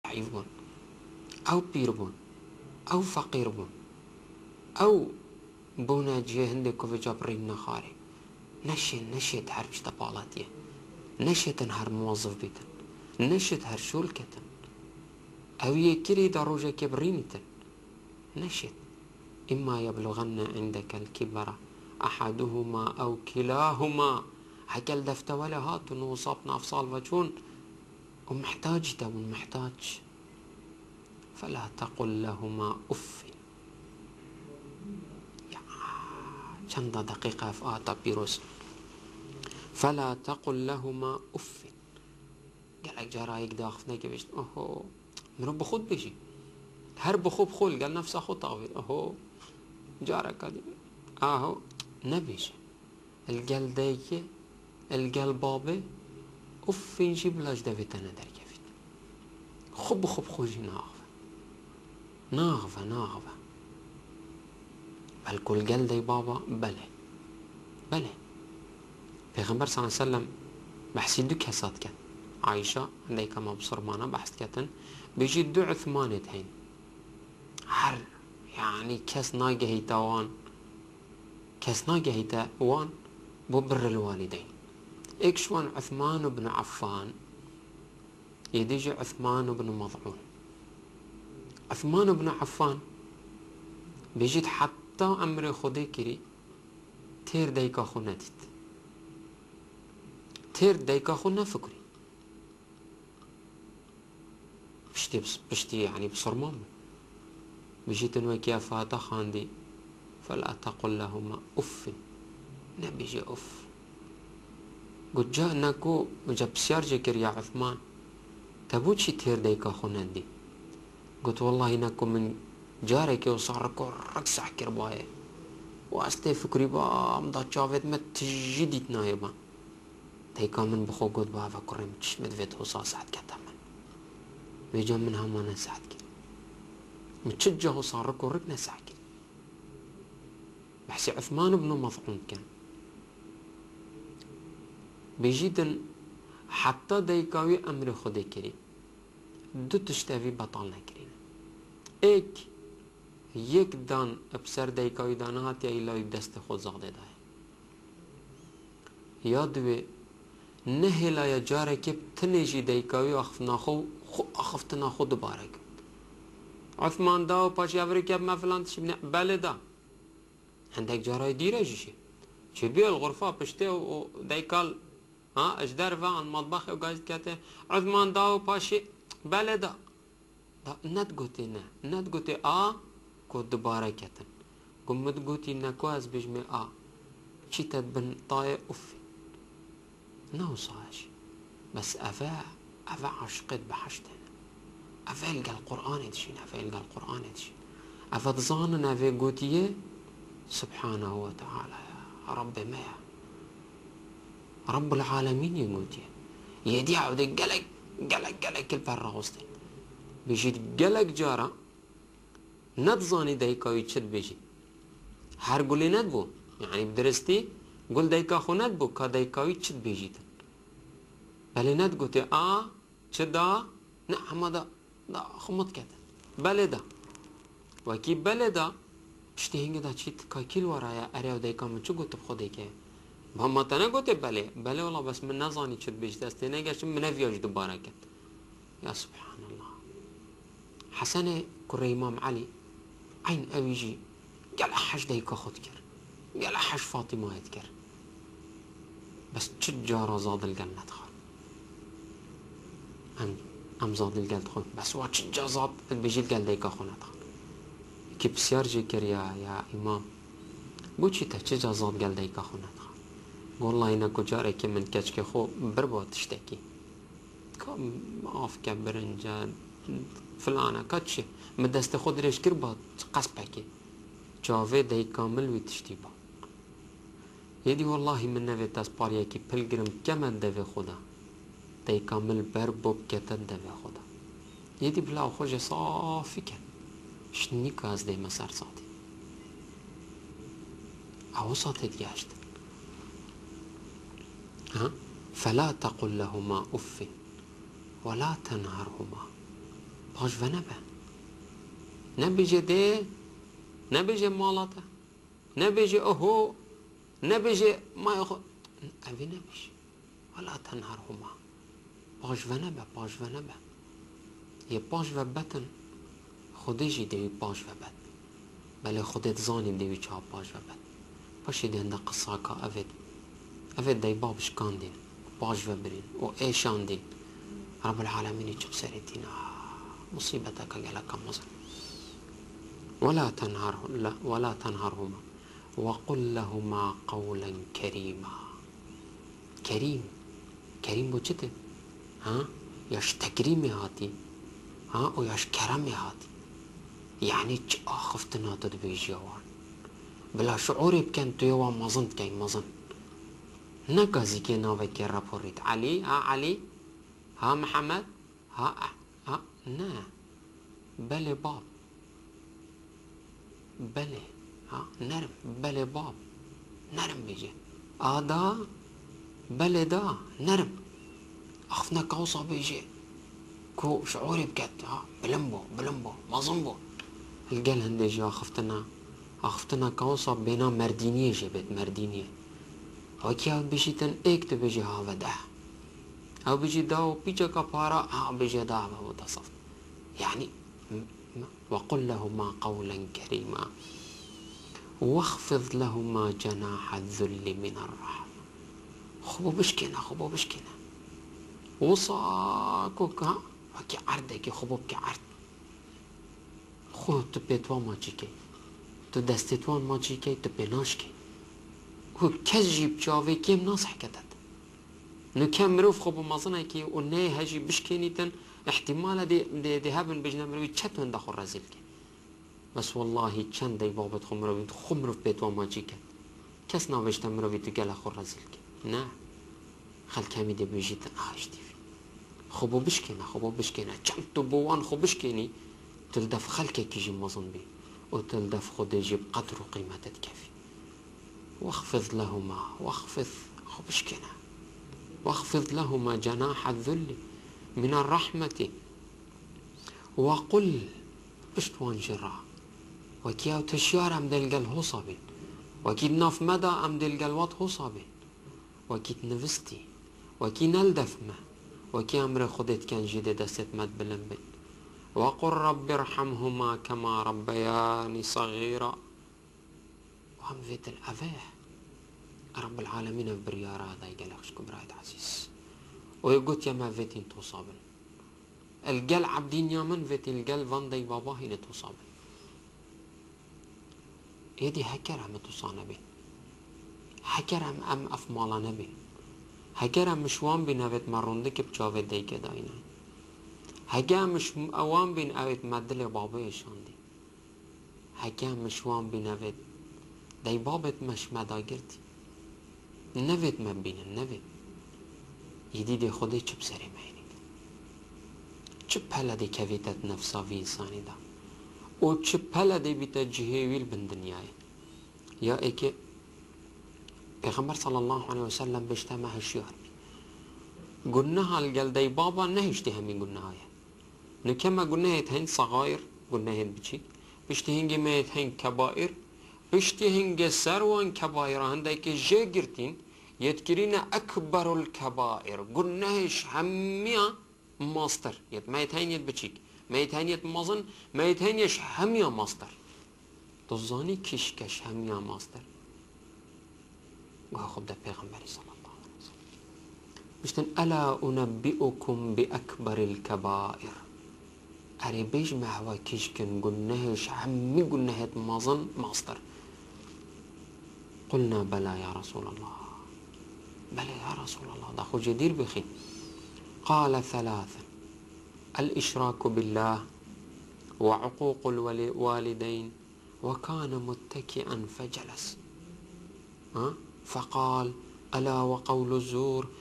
ضعیف بون، او پیر بون، او فقیر بون، او بونا جیه هنده که جا بریم نخاره. نشید هر چی تبالاتیه، نشید هر موظف بیتن، نشید هر شول کتن، او یکری در روژه که برینیتن. نشید اما يبلغن عندك الكبر احدهما او كلاهما. هكال دفت ولا هات وصابنا افصال وجون ومحتاج تون محتاج. فلا تقل لهما اف. چند دقیقه افعاتا پیروز. فلا تقل لهما اف. قالك جارا يك داخفنا كيفاش اوهو منو بخود بيجي هر بخوب خول قال نفسه خو طاويل اوهو جارا كادي اهو نبيش القل دايكي القل بابي اف نجيب لاش دافيتانا در كيفت خب خوجي ناغفة بل كل قل داي بابا بله پیغمبر صلی الله علیه وسلم بحثی دو کسات کن. عایشه عندي كما بصرمانه بحث كتن بيجي دو عثمانت هين هر يعني كس ناقهيتا وان ببر الوالدين. اكشوان عثمان بن عفان يديجي عثمان بن مضعون. عثمان بن عفان بيجيت حتى امر خودي كري تير دايكا خو نديد تير دايكا خو نفكري بشتي يعني بصرمام بيجيت انوكيا فاتا خاندي فلا تقل لهما اف. نبيجي اف قد جاء ناكو جاب سيار جكر يا عثمان تبوتشي تير دايكا خو ندي. قلت والله ناكو من جارك وصار كورك سحكر بايه واستي فكري با مدا تشافت ما تجديت نايبا دايكا من بخو قد با فكري متش مدفت هو ساعد كتامن بيجا منها ما نساعد كي متشجه وصار كورك نساعد كي. بحسي عثمان بن مضعون كان بيجيدن حتى دايكاوي امر خودي كري دو تشتاوي بطال نكرين ايك یک دان بسر دايكاوي دانات يا إلا بدست خود زاده داي يا دوي نهلا يا جارك بتنجي دايكاوي اخفتنا خو دوباره عثمان داو باشي افريكا ما فلان تشبنا بلدا عندك جاراي ديره جيشي شبيه الغرفه بشتي ودايكال اجدار فان مطبخ وقاعد كاته عثمان داو باشي بلدا ند قوتي كو دوباره كتن قمت قوتي نكواز بجمي شتت بن طاية أفي نو صاش بس أفا عشقت بحشتنا أفا يلقى القرآن يدشين أفا تظانن أفا قوتيه سبحانه وتعالى يا رب ما رب العالمين يقوتيه يدي عودي قلق البرغوستين بيجي قلق جارة نتظاني دايكاوي تشد بيجي هر قولي ندبو يعني بدرستي قول دايكا خو ندبو كا دايكاوي تشد بيجيتن بلي ندقوتي تشدا نعم دا خمط كتن بلي دا وكي بلي دا اشتي هنگه دا چيت كاكيل ورايا اريو دايكا من چو قوتب خودي كي بهم تنا قوتي بلي والله بس من نظاني تشد بيجي دستي نيگاش من نفيوش دوباره كت. يا سبحان الله. حسن كري امام علي عين اويجي قال حش دايكا خود كر قال حش فاطمه يذكر بس تشجار زاد الجنة دخل ام زاد الجنة دخل بس وا تشجار زاد بيجي الجنة دايكا خو ندخل كي بسيار جيكر يا امام قوتشي تشجار زاد الجنة دايكا خو ندخل والله انكو جارك من كشك خو بربو تشتكي كم افكا برنجا فلانه كاتشي مدست خود ريش كربات قصبكي جاوه داي كامل ويتشتيبا يدي والله من نوي تاسباريا كي بلغرم كمان داوي خدا داي كامل بربوب كتن داوي خدا يدي بلا خوش صافي كان شني كاز داي مسار صاتي او صاتي دياشت فلا تقل لهما اف ولا تنهرهما باش و نبیجه ده، نبیجه مالاته، نبیجه اوهو، نبیجه ما خود اوی نبیش. ولا تنهرهما، باش و یه باش و بتن خودشی دوی باش و بد، بله خودت زانی دوی چه باش و بد. باشی دنده قصه که اوید دی بابش کاندین باش و برین و ایشاندین. رب العالمینی چه بسریتین مصیبتك لك مزن. ولا تنهرهما وقل لهما قولا كريما. كريم بو چته؟ ياش تكريمي هاتي وياش كرمي هاتي. يعني چه آخفتنا تد بيجي وان بلا شعوري بكن تو يوان مزند كي مزن نكازي كي ناوي كي رابوريت علي علي محمد نا بلي باب بلي نرم بلي باب نرم بيجي دا بلي دا نرم أخفنا كوصا بيجي كو شعوري بكت بلمبو مظنبو القال هندي أخفتنا كوصا بينا مردينية جبت مردينية وكي هاو بيجي تن ايك تبيجي هاو ده أو بيجي داو بيجا كبارا بيجي دا وتصف يعني وقل لهما قولا كريما واخفض لهما جناح الذل من الرحمة. خبو بشكنا وصاكوك وكي عردك خبوب كي عرد خو تو بيتوان ما چيكي تو دستتوان ما چيكي تو بيناش كي هو كز جيب جاوي كيم ناس حكتت نو كم مروف خبو مازنه كي و نه هجي بشكينيتن احتمال دي هبن بجنا مروي چتون دخل رزيل كي بس والله چند دي بابت خمروف بيتوان ما چيكي كس ناوشتن مروي تو گل خور رزيل كي نه خل كامي دي بيجيتن اشتي خبو بشكينا چند تو بوان خو بشكيني تلدف خلكك يجي مظن بي وتلدف خود يجي بقدر وقيمته تكفي. واخفض لهما خو بشكينا واخفض لهما جناح الذل من الرحمة وقل بشتوان جرا وكي او تشيار ام دلقل هو صابين وكي ناف مدى ام دلقل وات هو صابين وكي تنفستي وكي نلدف ما وكي امر خودت كان جيدة دست مد بلنبن وقل رب ارحمهما كما ربياني صغيرا. وهم فيت الأفاه رب العالمين بريارة هذا يقال أخشكم برايد عزيز ويقول يا ما فيتين توصابن القل عبدين يا من فيتين القل فان دي بابا هنا توصابن يدي هكرا متصانا بين هكرا ام افمالانا بين هكرا مشوان بين اوت مروندك بجاوه ديك داينا هكا مش اوان بين اوت مدل بابا يشاندي هكا مشوان بين اوت دي بابت مش مدا قرتي نفت من بين النفت يدي دي خودي چه بسري مهيني چه پلا دي كفيتت نفسا في انساني دا و چه پلا دي بيتا جهيويل بن دنياي يا ايكي پیغمبر صلى الله عليه وسلم بجتمع هشيار قلنا هالقل دي بابا نهشتي همين قلنا هاي نكما قلنا هين صغائر قلنا هين بچيك بشتهنجي ما هين كبائر بشتهنجي سروان كبائر هندك جي قرتين يذكرين أكبر الكبائر قلناش هميا ماستر ما يتهين يد بچيك ما يتهين يد مازن ما يتهين يش هميا ماستر تظاني كش هميا ماستر وخب ده پیغمبر صلى الله عليه وسلم بشتن ألا أنبئكم بأكبر الكبائر أري بيج محوا كشكن قلناش همي قلناهت مازن ماستر قلنا بلى يا رسول الله بلى يا رسول الله ده خو جدير بخي قال ثلاثا الإشراك بالله وعقوق الوالدين وكان متكئا فجلس فقال ألا وقول الزور